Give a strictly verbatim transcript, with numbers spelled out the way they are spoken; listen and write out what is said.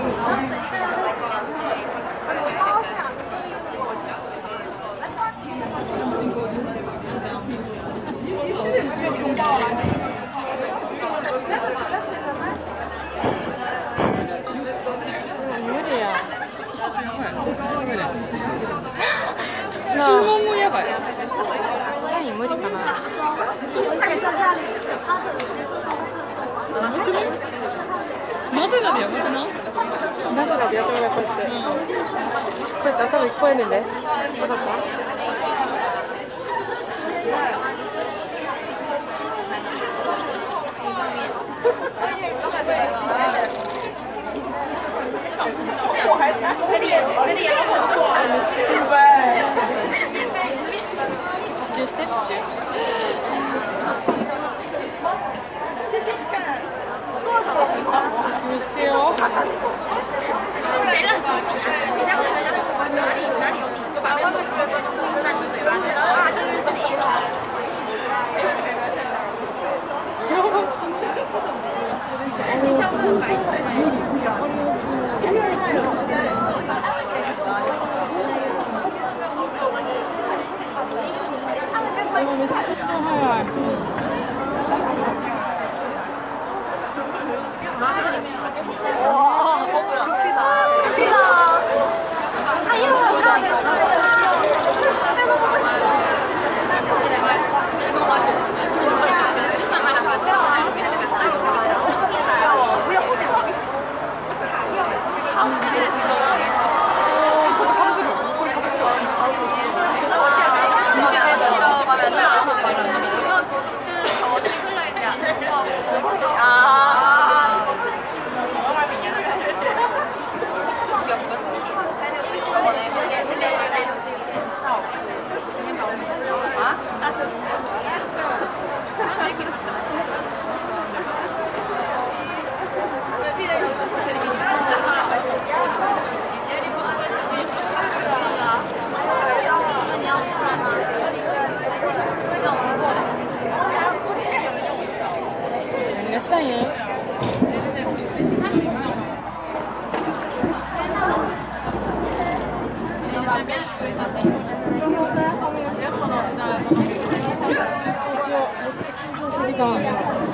注文もやばい。サイン無理かな。なでなでやばくない？なでなでやってもらって。これ頭聞こえんねんで。わかった？ 我还拿我脸，我脸好错，对不对？ 支給してって。支給してよ。谁认出你啊？你像人家哪里哪里有你，就把那个水分都蒸在你嘴巴里，然后啊，就是你。やば死んだ。你像那个白菜。でもめっちゃ速度速い。哇，好屁的，屁的，他又要看。何がしたいん？どうしよう、めっちゃ緊張するが。